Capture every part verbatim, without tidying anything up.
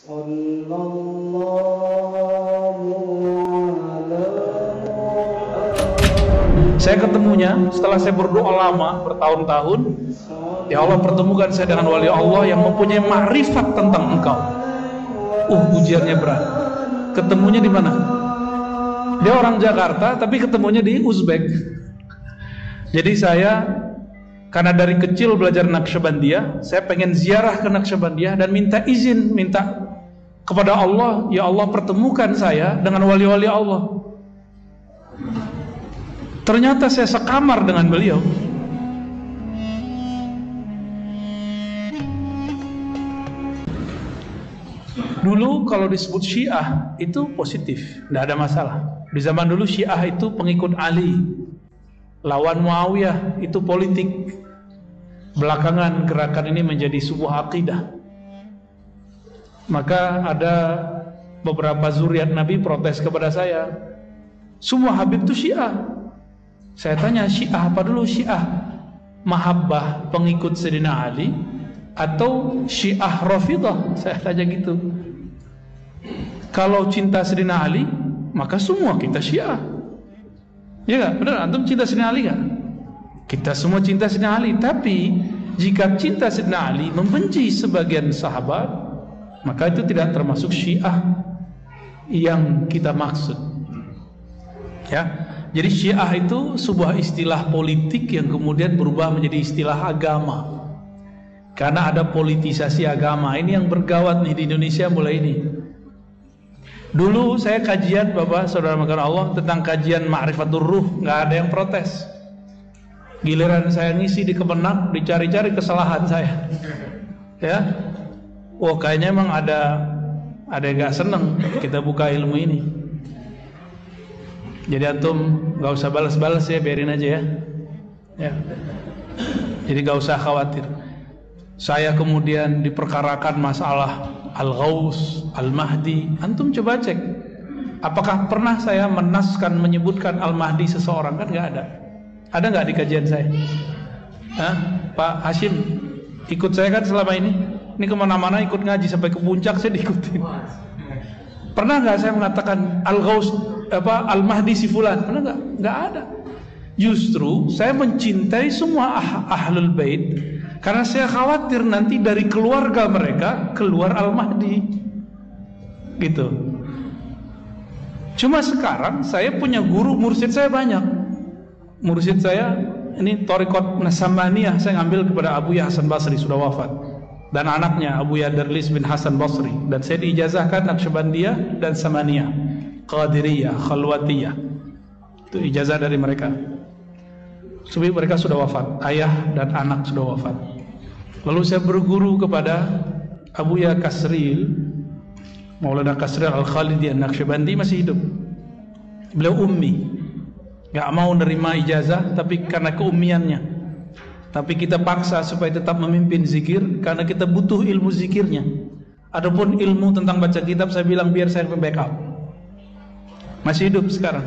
Saya ketemunya setelah saya berdoa lama bertahun-tahun. Ya Allah, pertemukan saya dengan wali Allah yang mempunyai ma'rifat tentang engkau. Uh, ujiannya berat. Ketemunya di mana? Dia orang Jakarta tapi ketemunya di Uzbek. Jadi saya karena dari kecil belajar Naqsyabandiyah, saya pengen ziarah ke Naqsyabandiyah dan minta izin, minta kepada Allah, ya Allah pertemukan saya dengan wali-wali Allah. Ternyata saya sekamar dengan beliau. Dulu kalau disebut Syiah itu positif, tidak ada masalah. Di zaman dulu Syiah itu pengikut Ali, lawan Muawiyah, itu politik. Belakangan gerakan ini menjadi sebuah akidah. Maka ada beberapa zuriat Nabi protes kepada saya, semua Habib itu Syiah. Saya tanya, Syiah apa dulu? Syiah mahabbah pengikut Sayyidina Ali atau Syiah Rafidah? Saya tanya gitu. Kalau cinta Sayyidina Ali, maka semua kita Syiah. Ya gak? Benar, antum cinta Sayyidina Ali gak? Kita semua cinta Sayyidina Ali. Tapi jika cinta Sayyidina Ali membenci sebagian sahabat, maka itu tidak termasuk Syiah yang kita maksud. Ya. Jadi Syiah itu sebuah istilah politik yang kemudian berubah menjadi istilah agama. Karena ada politisasi agama. Ini yang bergawat nih di Indonesia mulai ini. Dulu saya kajian, Bapak Saudara makan Allah, tentang kajian Ma'rifatul Ruh, nggak ada yang protes. Giliran saya ngisi di Kemenak, dicari-cari kesalahan saya. Ya. Oh, kayaknya emang ada ada yang nggak seneng kita buka ilmu ini. Jadi antum gak usah balas-balas ya, biarin aja ya. Ya. Jadi gak usah khawatir. Saya kemudian diperkarakan masalah Al-Ghaus, Al-Mahdi. Antum coba cek, apakah pernah saya menaskan menyebutkan Al-Mahdi seseorang? Kan gak ada. Ada gak di kajian saya? Hah? Pak Hashim ikut saya kan selama ini. Ini kemana-mana ikut ngaji, sampai ke puncak saya diikutin. Pernah gak saya mengatakan Al-Ghaus apa Al-Mahdi si fulan? Pernah nggak? Nggak ada. Justru saya mencintai semua ah ahlul bait karena saya khawatir nanti dari keluarga mereka keluar Al-Mahdi. Gitu. Cuma sekarang saya punya guru, mursyid saya banyak. Mursyid saya ini Thariqat Nasamaniyah, saya ngambil kepada Abu Ya Hasan Basri, sudah wafat. Dan anaknya Abu Ya Darlis bin Hasan Basri, dan saya diijazahkan Naqsyabandiyah dan Samaniyah, Qadiriyah, Khalwatiyah. Itu ijazah dari mereka. Sebab mereka sudah wafat, ayah dan anak sudah wafat. Lalu saya berguru kepada Abu Ya Kasril, Maulana Kasril Al-Khalidi An-Naqsyabandi, masih hidup. Beliau ummi, gak mau nerima ijazah tapi karena keummiannya. Tapi kita paksa supaya tetap memimpin zikir karena kita butuh ilmu zikirnya. Adapun ilmu tentang baca kitab, saya bilang biar saya backup. Masih hidup sekarang.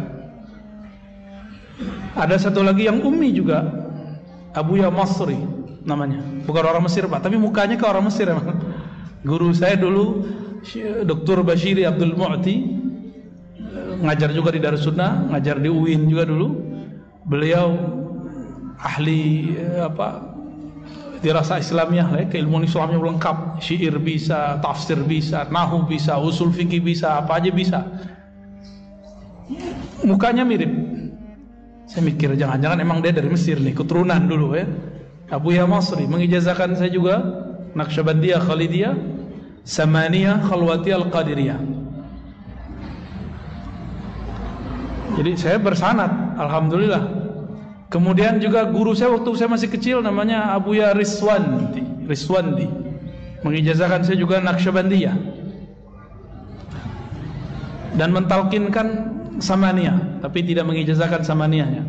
Ada satu lagi yang ummi juga, Abu Ya Masri namanya. Bukan orang Mesir Pak, tapi mukanya ke orang Mesir emang. Guru saya dulu Doktor Bashiri Abdul Mu'ti, ngajar juga di Darussunnah, ngajar di U I N juga dulu. Beliau ahli apa dirasa Islamiyah, ya, keilmuan Islamnya lengkap, syair bisa, tafsir bisa, nahwu bisa, usul fikih bisa, apa aja bisa. Mukanya mirip. Saya mikir jangan-jangan emang dia dari Mesir nih, keturunan dulu ya. Abu Ya Masri mengijazahkan saya juga Naqsyabandiyah, Khalidiyah, Samaniyah, Khalwatiyah, Al-Qadiriyah. Jadi saya bersanad, alhamdulillah. Kemudian juga guru saya waktu saya masih kecil namanya Abu Ya Rizwandi, Rizwandi mengijazahkan saya juga Naqsyabandiyah dan mentalkinkan Samaniyah, tapi tidak mengijazahkan Samaniyahnya.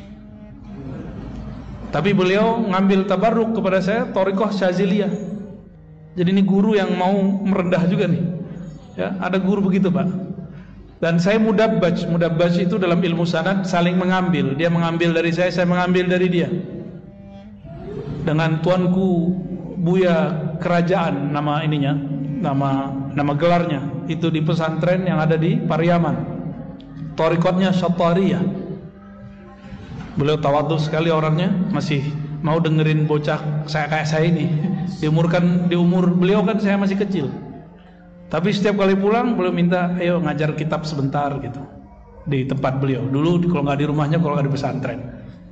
Tapi beliau ngambil tabarruk kepada saya Thariqah Syaziliyah. Jadi ini guru yang mau merendah juga nih. Ya, ada guru begitu Pak. Dan saya mudabbaj, mudabbaj itu dalam ilmu sanad saling mengambil. Dia mengambil dari saya, saya mengambil dari dia. Dengan tuanku Buya Kerajaan nama ininya, nama nama gelarnya. Itu di pesantren yang ada di Pariaman. Thariqatnya Syattariyah. Beliau tawadhu sekali orangnya, masih mau dengerin bocah saya kayak saya ini. Di umur kan di umur beliau kan saya masih kecil. Tapi setiap kali pulang beliau minta, ayo ngajar kitab sebentar gitu di tempat beliau. Dulu kalau nggak di rumahnya, kalau nggak di pesantren.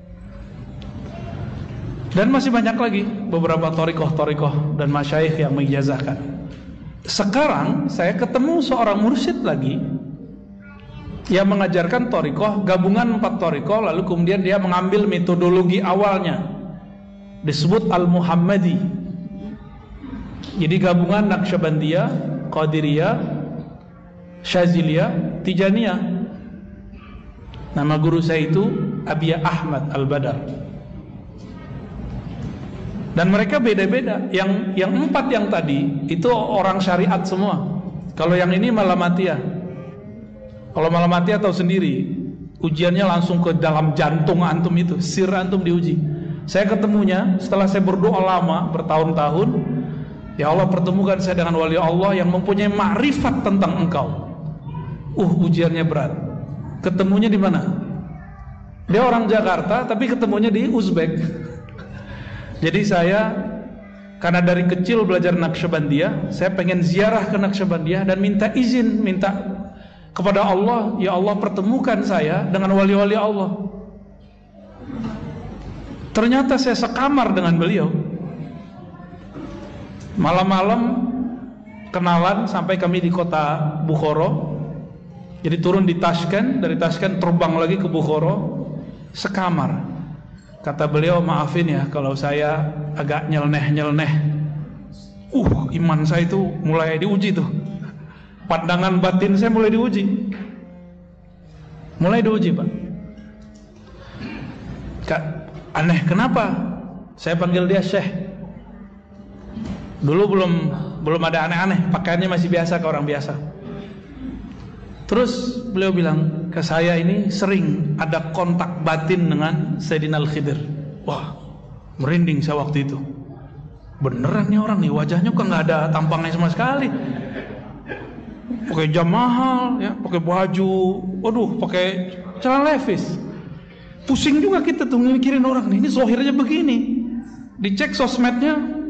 Dan masih banyak lagi beberapa thariqah-thariqah dan masyayikh yang mengijazahkan. Sekarang saya ketemu seorang mursyid lagi yang mengajarkan thariqah, gabungan empat thariqah, lalu kemudian dia mengambil metodologi awalnya, disebut Al-Muhammadi. Jadi gabungan Naqsyabandiyah, Qadiriyah, Syaziliyah, Tijaniyah. Nama guru saya itu Abiyah Ahmad Al-Badar. Dan mereka beda-beda. Yang yang empat yang tadi itu orang syariat semua. Kalau yang ini Malamatiyah. Kalau Malamatiyah tahu sendiri, ujiannya langsung ke dalam jantung antum itu, sir antum diuji. Saya ketemunya setelah saya berdoa lama bertahun-tahun. Ya Allah, pertemukan saya dengan wali Allah yang mempunyai makrifat tentang engkau. Uh, ujiannya berat. Ketemunya di mana? Dia orang Jakarta, tapi ketemunya di Uzbek. Jadi saya, karena dari kecil belajar Naqsyabandiyah, saya pengen ziarah ke Naqsyabandiyah dan minta izin, minta kepada Allah, ya Allah pertemukan saya dengan wali-wali Allah. Ternyata saya sekamar dengan beliau. Malam-malam kenalan sampai kami di kota Bukhara. Jadi turun di Tashkent, dari Tashkent terbang lagi ke Bukhara, sekamar. Kata beliau, maafin ya kalau saya agak nyeleneh-nyeleneh. Uh, iman saya itu mulai diuji tuh. Pandangan batin saya mulai diuji. Mulai diuji, Pak. Kak, aneh kenapa? Saya panggil dia Syekh. Dulu belum belum ada aneh-aneh, pakaiannya masih biasa kayak orang biasa. Terus beliau bilang ke saya, ini sering ada kontak batin dengan Sayyidina Al-Khidir. Wah, merinding saya waktu itu. Beneran nih orang nih, wajahnya kok nggak ada tampangnya sama sekali. Pakai jam mahal, ya, pakai baju, waduh, pakai celana levis. Pusing juga kita tuh mikirin orang nih, ini zohirnya begini. Dicek sosmednya.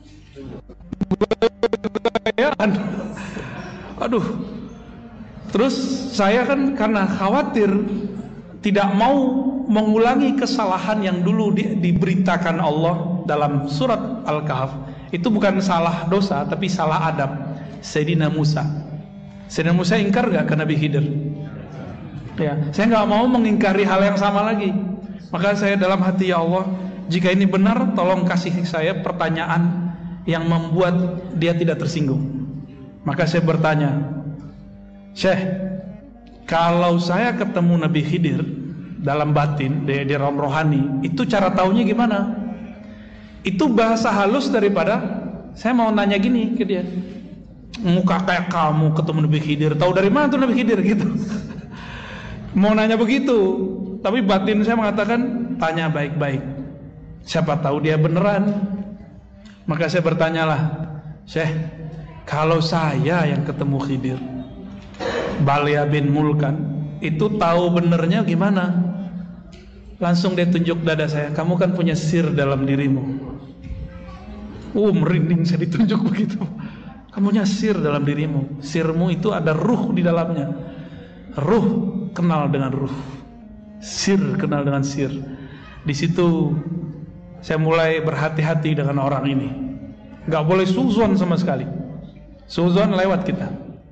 Aduh. Terus saya kan karena khawatir tidak mau mengulangi kesalahan yang dulu di, diberitakan Allah dalam surat Al-Kahf. Itu bukan salah dosa tapi salah adab. Sayyidina Musa. Sayyidina Musa ingkar gak ke Nabi Khidir? Ya, saya nggak mau mengingkari hal yang sama lagi. Maka saya dalam hati, ya Allah, jika ini benar, tolong kasih saya pertanyaan yang membuat dia tidak tersinggung. Maka saya bertanya, Syekh, kalau saya ketemu Nabi Khidir dalam batin, di, di rom rohani, itu cara taunya gimana? Itu bahasa halus daripada saya mau nanya gini ke dia, muka kayak kamu ketemu Nabi Khidir, tahu dari mana tuh Nabi Khidir gitu. Mau nanya begitu, tapi batin saya mengatakan tanya baik-baik, siapa tahu dia beneran. Maka saya bertanyalah, Syekh, kalau saya yang ketemu Khidir, Balia bin Mulkan, itu tahu benernya gimana? Langsung dia tunjuk dada saya, kamu kan punya sir dalam dirimu. Uh, merinding saya ditunjuk begitu. Kamu punya sir dalam dirimu. Sirmu itu ada ruh di dalamnya. Ruh kenal dengan ruh, sir kenal dengan sir. Di situ saya mulai berhati-hati dengan orang ini. Gak boleh suzon sama sekali. Suzon lewat kita.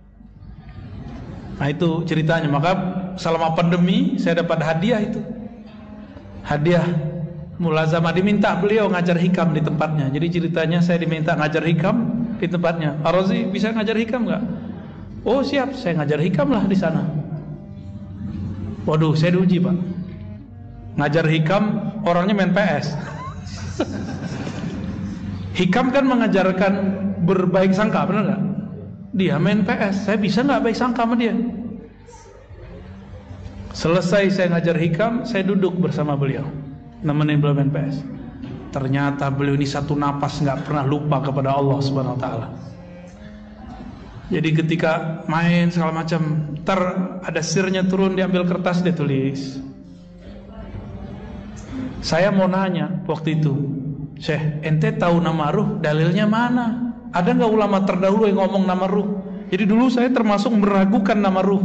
Nah itu ceritanya. Maka selama pandemi saya dapat hadiah itu. Hadiah mulazamah, diminta beliau ngajar hikam di tempatnya. Jadi ceritanya saya diminta ngajar hikam di tempatnya. Ar-Razi bisa ngajar hikam gak? Oh siap, saya ngajar hikam lah di sana. Waduh, saya diuji Pak. Ngajar hikam, orangnya main P S. Hikam kan mengajarkan berbaik sangka, benar nggak? Dia main P S, saya bisa nggak baik sangka sama dia? Selesai saya ngajar hikam, saya duduk bersama beliau, nemenin beliau main P S. Ternyata beliau ini satu napas nggak pernah lupa kepada Allah Subhanahu Wa Taala. Jadi ketika main segala macam, ntar ada sirnya turun, diambil kertas, dia tulis. Saya mau nanya waktu itu, Syekh, ente tahu nama ruh, dalilnya mana? Ada nggak ulama terdahulu yang ngomong nama ruh? Jadi dulu saya termasuk meragukan nama ruh,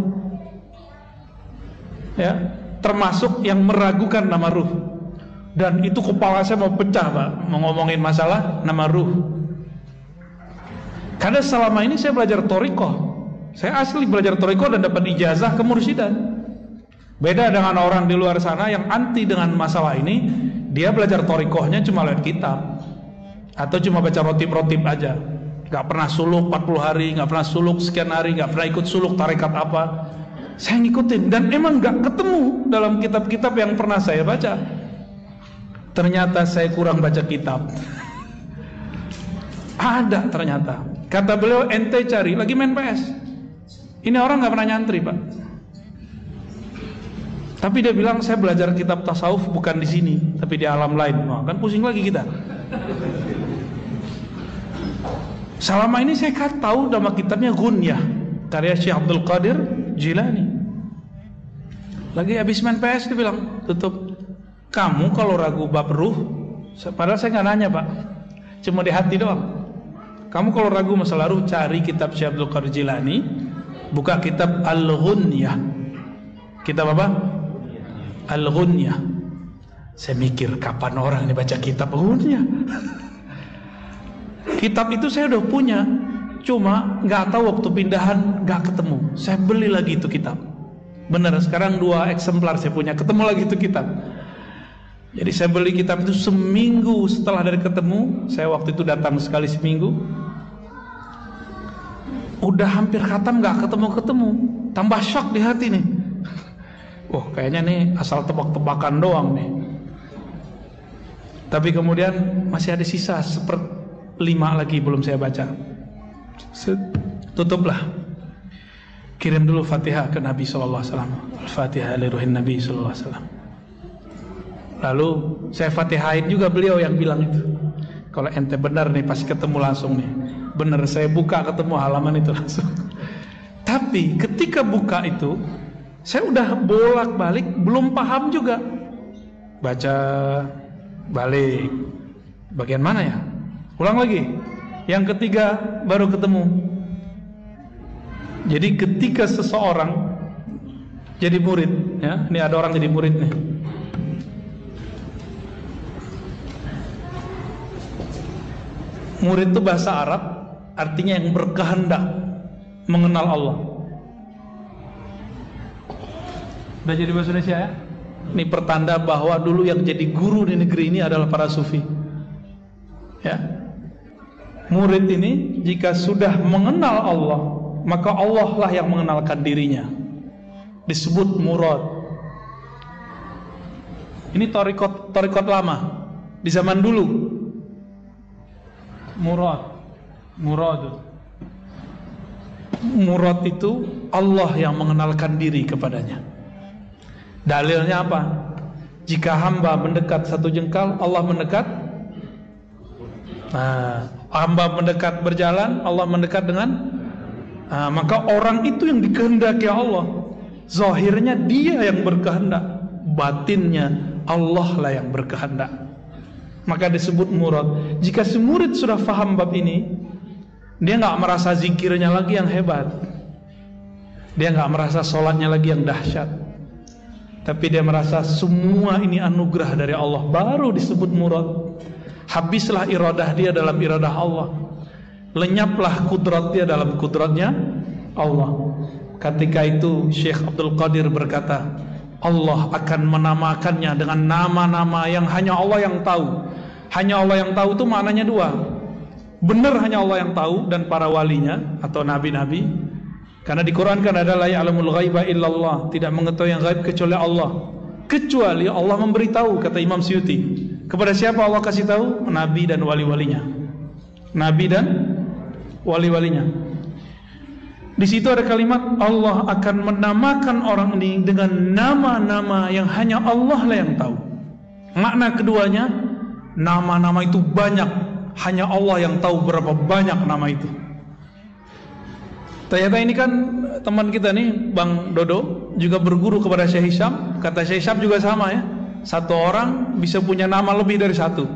ya, termasuk yang meragukan nama ruh. Dan itu kepala saya mau pecah, Pak, mau ngomongin masalah nama ruh. Karena selama ini saya belajar thariqah, saya asli belajar thariqah dan dapat ijazah kemursyidaan. Beda dengan orang di luar sana yang anti dengan masalah ini, dia belajar thariqahnya cuma lihat kitab atau cuma baca rotib-rotib aja, nggak pernah suluk empat puluh hari, nggak pernah suluk sekian hari, nggak pernah ikut suluk tarekat apa. Saya ngikutin dan emang nggak ketemu dalam kitab-kitab yang pernah saya baca. Ternyata saya kurang baca kitab. Ada ternyata. Kata beliau, ente cari lagi main P S. Ini orang nggak pernah nyantri, Pak. Tapi dia bilang saya belajar kitab tasawuf bukan di sini, tapi di alam lain. Wah, kan pusing lagi kita. Selama ini saya kan tahu nama kitabnya Ghunyah, karya Syekh Abdul Qadir Jilani. Lagi habis main P S dia bilang, tutup. Kamu kalau ragu bab ruh, padahal saya nggak nanya, Pak, cuma di hati doang. Kamu kalau ragu masalah ruh, cari kitab Syekh Abdul Qadir Jilani, buka kitab Al-Ghunyah. Kitab apa? Al-Ghunyah. Saya mikir, kapan orang ini baca kitab Ghunyah? Kitab itu saya udah punya, cuma nggak tahu waktu pindahan nggak ketemu. Saya beli lagi itu kitab. Bener, sekarang dua eksemplar saya punya, ketemu lagi itu kitab. Jadi saya beli kitab itu seminggu setelah dari ketemu. Saya waktu itu datang sekali seminggu. Udah hampir khatam nggak ketemu-ketemu. Tambah shock di hati nih. Wah, kayaknya nih asal tebak-tebakan doang nih. Tapi kemudian masih ada sisa seperti lima lagi belum saya baca. Tutuplah. Kirim dulu Fatihah ke Nabi sallallahu alaihi wasallam. Al-Fatihah li ruhin Nabi sallallahu alaihi wasallam. Lalu saya fatihain juga beliau yang bilang itu. Kalau ente benar nih pasti ketemu langsung nih. Benar, saya buka ketemu halaman itu langsung. Tapi ketika buka itu, saya udah bolak-balik belum paham juga. Baca balik. Bagian mana ya? Ulang lagi. Yang ketiga baru ketemu. Jadi ketika seseorang jadi murid, ya, ini ada orang jadi murid nih. Murid itu bahasa Arab, artinya yang berkehendak mengenal Allah. Udah jadi bahasa Indonesia ya? Ini pertanda bahwa dulu yang jadi guru di negeri ini adalah para sufi. Ya. Murid ini jika sudah mengenal Allah, maka Allah lah yang mengenalkan dirinya. Disebut murad. Ini thariqat thariqat lama di zaman dulu. Murad, murad, murad itu Allah yang mengenalkan diri kepadanya. Dalilnya apa? Jika hamba mendekat satu jengkal, Allah mendekat. Nah, hamba mendekat berjalan, Allah mendekat dengan. Nah, maka orang itu yang dikehendaki Allah. Zahirnya dia yang berkehendak, batinnya Allah lah yang berkehendak. Maka disebut murad. Jika si murid sudah faham bab ini, dia nggak merasa zikirnya lagi yang hebat, dia nggak merasa sholatnya lagi yang dahsyat, tapi dia merasa semua ini anugerah dari Allah, baru disebut murad. Habislah iradah dia dalam iradah Allah, lenyaplah kudrat dia dalam kudratnya Allah. Ketika itu Syekh Abdul Qadir berkata, Allah akan menamakannya dengan nama-nama yang hanya Allah yang tahu. Hanya Allah yang tahu itu maknanya dua. Benar hanya Allah yang tahu dan para walinya atau nabi-nabi. Karena di Quran kan ada la ya'lamul ghaiba illallah, tidak mengetahui yang gaib kecuali Allah. Kecuali Allah memberitahu, kata Imam Suyuti. Kepada siapa Allah kasih tahu? Nabi dan wali-walinya. Nabi dan wali-walinya. Di situ ada kalimat Allah akan menamakan orang ini dengan nama-nama yang hanya Allah lah yang tahu. Makna keduanya, nama-nama itu banyak, hanya Allah yang tahu berapa banyak nama itu. Ternyata ini kan teman kita nih, Bang Dodo, juga berguru kepada Syekh Hisham. Kata Syekh Hisham juga sama ya, satu orang bisa punya nama lebih dari satu.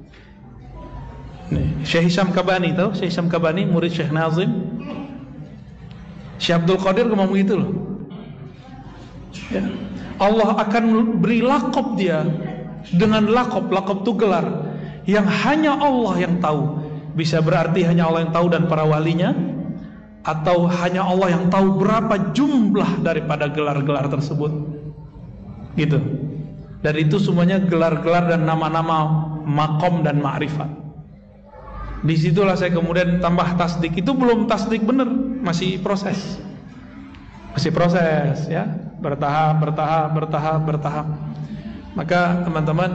Nih, Syekh Hisham Kabani, tahu Syekh Hisham Kabani, murid Syekh Nazim. Syekh Abdul Qadir ngomong gitu loh ya. Allah akan beri lakop dia dengan lakop, lakop itu gelar yang hanya Allah yang tahu. Bisa berarti hanya Allah yang tahu dan para walinya, atau hanya Allah yang tahu berapa jumlah daripada gelar-gelar tersebut gitu. Dan itu semuanya gelar-gelar dan nama-nama makom dan ma'rifat. Disitulah saya kemudian tambah tasdik. Itu belum tasdik bener, masih proses, masih proses ya, bertahap, bertahap, bertahap, bertahap. Maka teman-teman,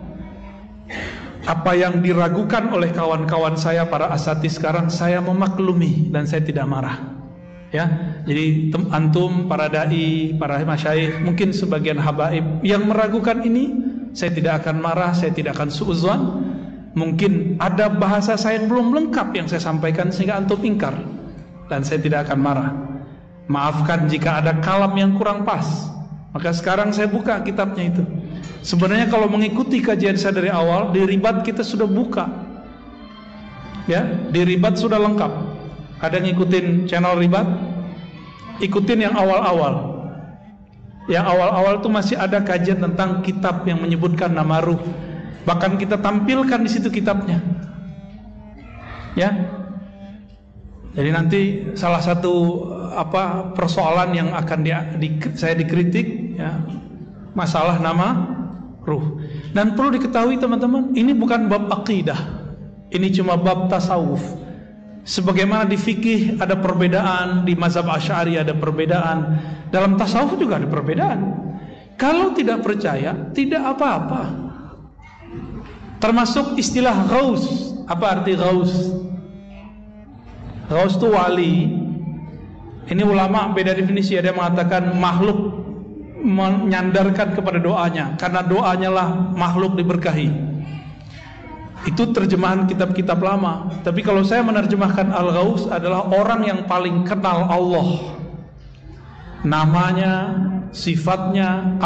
apa yang diragukan oleh kawan-kawan saya para asatidz sekarang, saya memaklumi dan saya tidak marah ya. Jadi antum, para dai, para masyayikh, mungkin sebagian habaib yang meragukan ini, saya tidak akan marah, saya tidak akan suudzon. Mungkin ada bahasa saya yang belum lengkap yang saya sampaikan sehingga antum ingkar, dan saya tidak akan marah. Maafkan jika ada kalam yang kurang pas. Maka sekarang saya buka kitabnya itu. Sebenarnya kalau mengikuti kajian saya dari awal, di Ribat kita sudah buka ya, di Ribat sudah lengkap. Ada yang ngikutin channel Ribat? Ikutin yang awal-awal. Yang awal-awal itu masih ada kajian tentang kitab yang menyebutkan nama ruh. Bahkan kita tampilkan di situ kitabnya ya. Jadi nanti salah satu apa persoalan yang akan di, di, saya dikritik ya, masalah nama ruh. Dan perlu diketahui teman-teman, ini bukan bab akidah, ini cuma bab tasawuf. Sebagaimana di fikih ada perbedaan, di mazhab Asy'ari ada perbedaan, dalam tasawuf juga ada perbedaan. Kalau tidak percaya, tidak apa-apa. Termasuk istilah ghaus. Apa arti ghaus? Ghaus itu wali. Ini ulama beda definisi. Ada yang mengatakan makhluk menyandarkan kepada doanya, karena doanya lah makhluk diberkahi. Itu terjemahan kitab-kitab lama. Tapi kalau saya menerjemahkan al-ghaus adalah orang yang paling kenal Allah, namanya, sifatnya.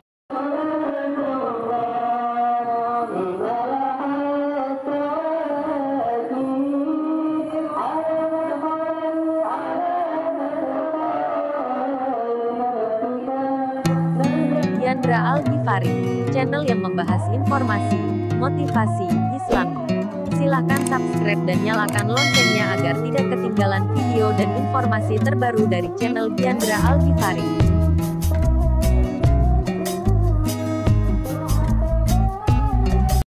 Diandra Al-Ghifari, channel yang membahas informasi, motivasi, Islami. Silakan subscribe dan nyalakan loncengnya agar tidak ketinggalan video dan informasi terbaru dari channel Diandra Al-Ghifari.